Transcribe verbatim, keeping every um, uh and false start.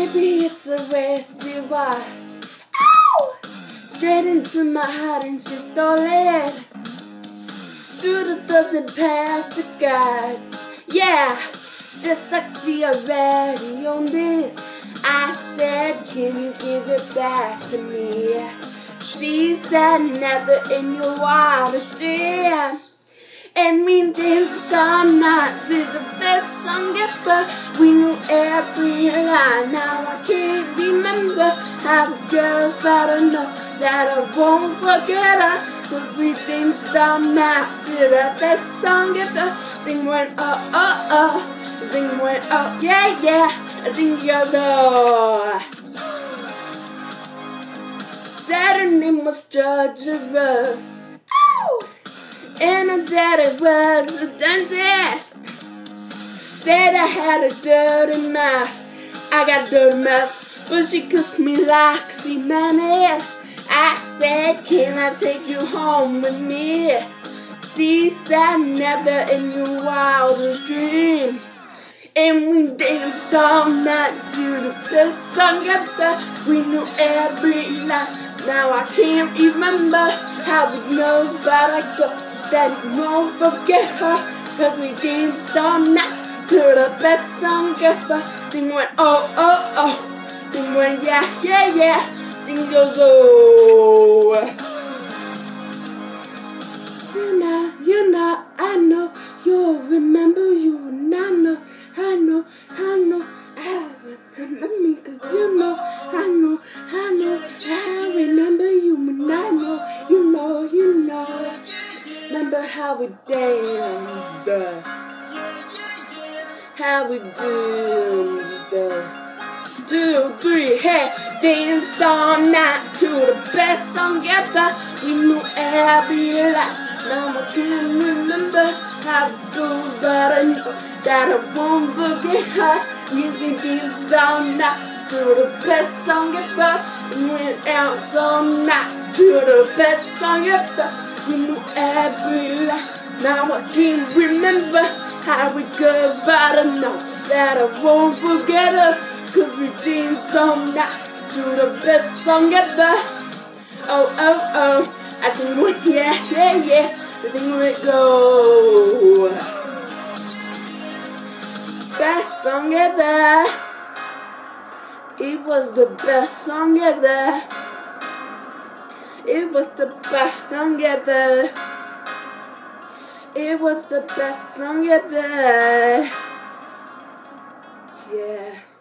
Maybe it's a race she walked. Ow! Straight into my heart and she stole it. Through the dozen past the gods. Yeah, just like she already owned it. I said, can you give it back to me? She said, never in your wildest dreams. And we danced all night to the best song ever. We knew every line. Now I can't remember how it goes, but I know that I won't forget her. Cause we danced all night to the best song ever. Thing went oh oh oh. Thing went oh yeah yeah. I think goes oh. Said her name was Georgia Rose. Ow! And her daddy was a dentist. Said I had a dirty mouth. I got dirty mouth, but she kissed me like she meant it. I said, can I take you home with me? She said, never in your wildest dreams. And we danced all night to the best song ever. We knew every line. Now I can't remember how it knows, but I go that it won't forget her. Cause we danced all night to the best song ever. Thing went oh oh oh. Thing went yeah yeah yeah. Thing goes oh. You know, you know, I know. You'll remember, you will not know. I know, I know, I remember me. Cause you know, I know, I know, I remember you and I know, you know, you know. Remember how we danced, uh, how we danced, uh, two, three, hey, danced all night to the best song ever. We knew every line. Now I can't remember how it goes, but I know that I won't forget her. Music danced all night to the best song ever. And went out all night to the best song ever. We knew every line. Now I can't remember how it goes, but I know that I won't forget her. Cause we danced all night to the best song ever. Oh, oh, oh. I think we, yeah, yeah, yeah. I think we go. Best song ever. It was the best song ever. It was the best song ever. It was the best song ever. Yeah.